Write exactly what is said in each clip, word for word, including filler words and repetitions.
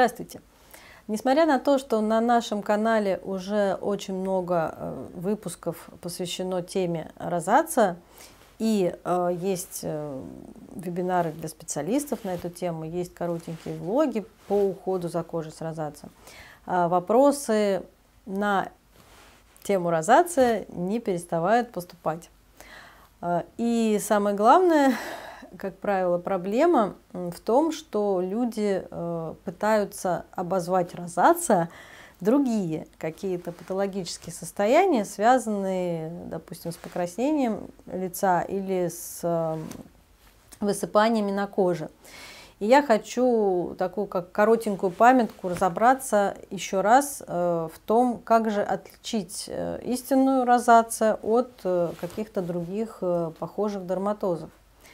Здравствуйте! Несмотря на то, что на нашем канале уже очень много выпусков посвящено теме розация, и э, есть э, вебинары для специалистов на эту тему, есть коротенькие влоги по уходу за кожей с розацией, э, вопросы на тему розация не переставают поступать. Э, и самое главное, как правило, проблема в том, что люди э, пытаются обозвать розация другие какие-то патологические состояния, связанные, допустим, с покраснением лица или с э, высыпаниями на коже. И я хочу такую как коротенькую памятку разобраться еще раз э, в том, как же отличить э, истинную розацию от э, каких-то других э, похожих дерматозов.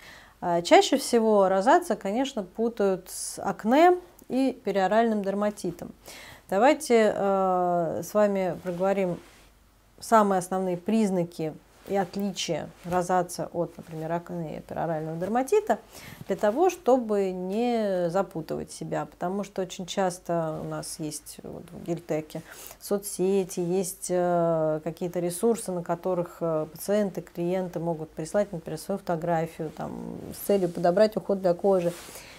Чаще всего розация, конечно, путают с акне и периоральным дерматитом. Давайте э, с вами проговорим самые основные признаки и отличия розации от, например, акне и периорального дерматита, для того, чтобы не запутывать себя. Потому что очень часто у нас есть вот, в Гильтеке соцсети, есть э, какие-то ресурсы, на которых э, пациенты, клиенты могут прислать, например, свою фотографию там, с целью подобрать уход для кожи.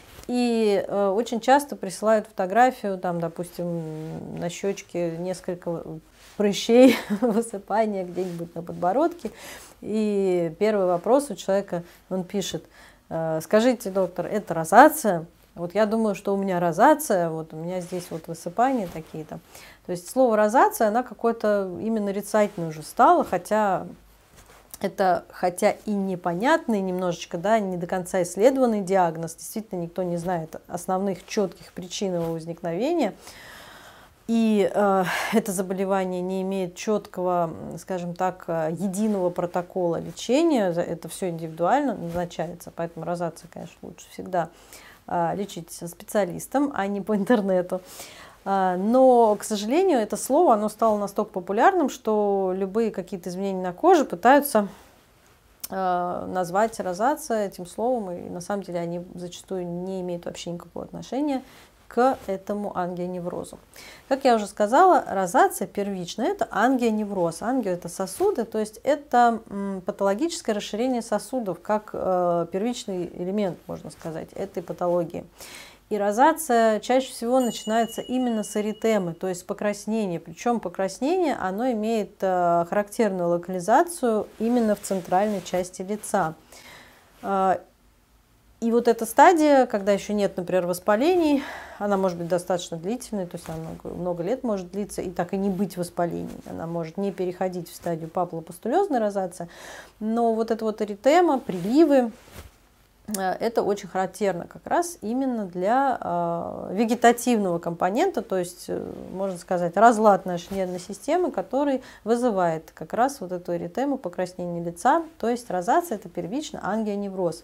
И э, очень часто присылают фотографию, там, допустим, на щечке несколько прыщей, высыпания где-нибудь на подбородке. И первый вопрос у человека, он пишет: скажите, доктор, это розация? Вот я думаю, что у меня розация, вот у меня здесь вот высыпания такие-то. То есть слово розация, она какое-то именно нарицательное уже стало, хотя это, хотя и непонятный немножечко, да, не до конца исследованный диагноз, действительно никто не знает основных четких причин его возникновения. И э, это заболевание не имеет четкого, скажем так, единого протокола лечения, это все индивидуально назначается, поэтому розация, конечно, лучше всегда э, лечить со специалистом, а не по интернету. Э, но, к сожалению, это слово, оно стало настолько популярным, что любые какие-то изменения на коже пытаются э, назвать розация этим словом, и на самом деле они зачастую не имеют вообще никакого отношения к этому ангионеврозу. Как я уже сказала, розация первичная – это ангионевроз. Ангио – это сосуды, то есть это патологическое расширение сосудов, как э, первичный элемент, можно сказать, этой патологии. И розация чаще всего начинается именно с эритемы, то есть покраснения. Причем покраснение, оно имеет э, характерную локализацию именно в центральной части лица. И вот эта стадия, когда еще нет, например, воспалений, она может быть достаточно длительной, то есть она много, много лет может длиться и так и не быть воспалений. Она может не переходить в стадию папулопустулезной розации, но вот эта вот эритема, приливы, это очень характерно как раз именно для э, вегетативного компонента, то есть, можно сказать, разлад нашей нервной системы, который вызывает как раз вот эту эритему, покраснение лица, то есть розация – это первично ангионевроз.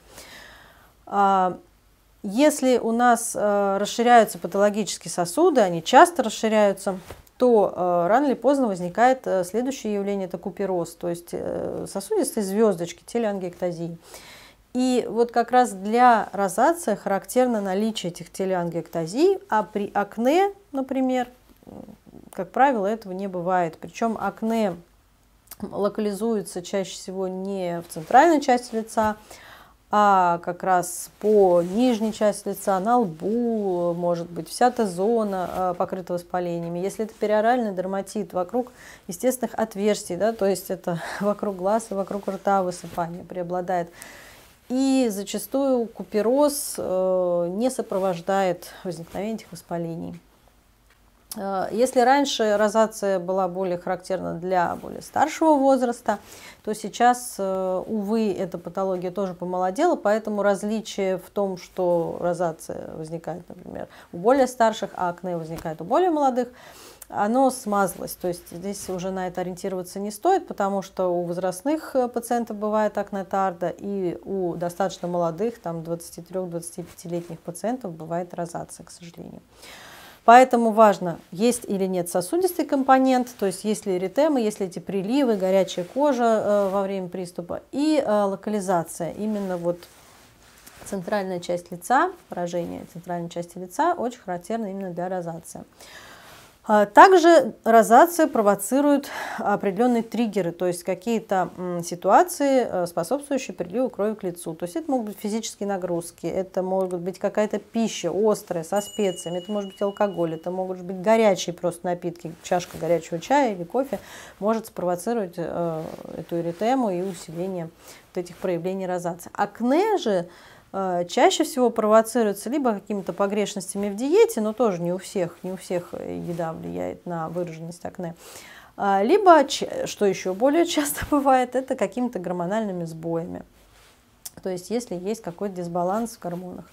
Если у нас расширяются патологические сосуды, они часто расширяются, то рано или поздно возникает следующее явление – это купероз, то есть сосудистые звездочки, телеангиэктазии. И вот как раз для розации характерно наличие этих телеангиэктазий, а при акне, например, как правило, этого не бывает. Причем акне локализуется чаще всего не в центральной части лица, а как раз по нижней части лица, на лбу, может быть, вся эта зона покрыта воспалениями. Если это периоральный дерматит, вокруг естественных отверстий, да, то есть это вокруг глаз и вокруг рта высыпание преобладает. И зачастую купероз э, не сопровождает возникновение этих воспалений. Если раньше розация была более характерна для более старшего возраста, то сейчас, увы, эта патология тоже помолодела, поэтому различие в том, что розация возникает, например, у более старших, а акне возникает у более молодых, оно смазалось. То есть здесь уже на это ориентироваться не стоит, потому что у возрастных пациентов бывает акне тарда, и у достаточно молодых, там двадцати трёх — двадцати пятилетних пациентов бывает розация, к сожалению. Поэтому важно, есть или нет сосудистый компонент, то есть есть ли эритемы, есть ли эти приливы, горячая кожа э, во время приступа, и э, локализация именно вот центральная часть лица, поражение центральной части лица очень характерно именно для розации. Также розация провоцирует определенные триггеры, то есть какие-то ситуации, способствующие приливу крови к лицу. То есть это могут быть физические нагрузки, это может быть какая-то пища острая, со специями, это может быть алкоголь, это могут быть горячие просто напитки, чашка горячего чая или кофе может спровоцировать э, эту эритему и усиление вот этих проявлений розации. Акне же чаще всего провоцируется либо какими-то погрешностями в диете, но тоже не у всех, не у всех еда влияет на выраженность акне, либо, что еще более часто бывает, это какими-то гормональными сбоями. То есть если есть какой-то дисбаланс в гормонах.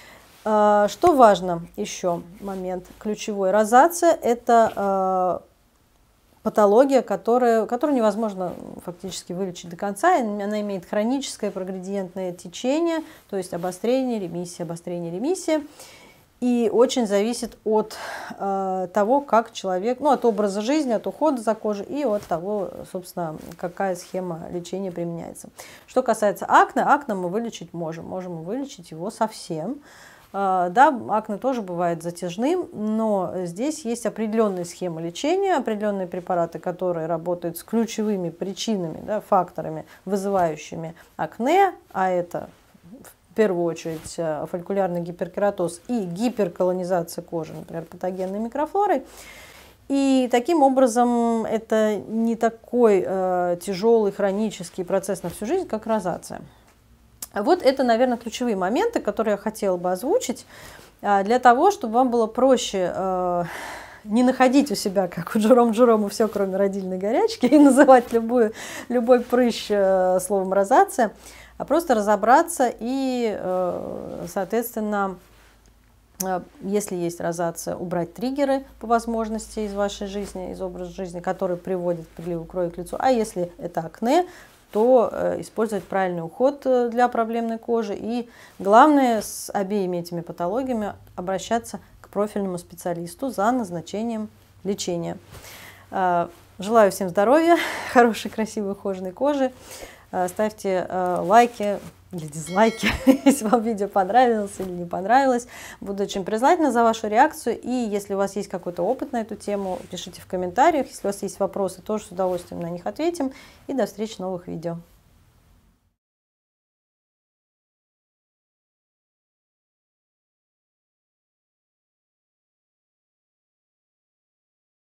Что важно еще, момент ключевой, розация – это патология, которая, которую невозможно фактически вылечить до конца. Она имеет хроническое прогредиентное течение, то есть обострение, ремиссия, обострение, ремиссия. И очень зависит от э, того, как человек, ну, от образа жизни, от ухода за кожей и от того, собственно, какая схема лечения применяется. Что касается акне, акне мы вылечить можем. Можем вылечить его совсем. Да, акне тоже бывает затяжным, но здесь есть определенные схемы лечения, определенные препараты, которые работают с ключевыми причинами, да, факторами, вызывающими акне, а это в первую очередь фолликулярный гиперкератоз и гиперколонизация кожи, например, патогенной микрофлорой. И таким образом это не такой э, тяжелый хронический процесс на всю жизнь, как розация. Вот это, наверное, ключевые моменты, которые я хотела бы озвучить, для того, чтобы вам было проще э, не находить у себя, как у Джером Джерома, все, кроме родильной горячки, и называть любую, любой прыщ э, словом розация, а просто разобраться и, э, соответственно, э, если есть розация, убрать триггеры по возможности из вашей жизни, из образа жизни, который приводит к приливу крови к лицу, а если это акне, то э, использовать правильный уход для проблемной кожи. И главное, с обеими этими патологиями обращаться к профильному специалисту за назначением лечения. Э, желаю всем здоровья, хорошей, красивой, ухоженной кожи. Э, ставьте э, лайки или дизлайки, если вам видео понравилось или не понравилось. Буду очень признательна за вашу реакцию. И если у вас есть какой-то опыт на эту тему, пишите в комментариях. Если у вас есть вопросы, тоже с удовольствием на них ответим. И до встречи в новых видео.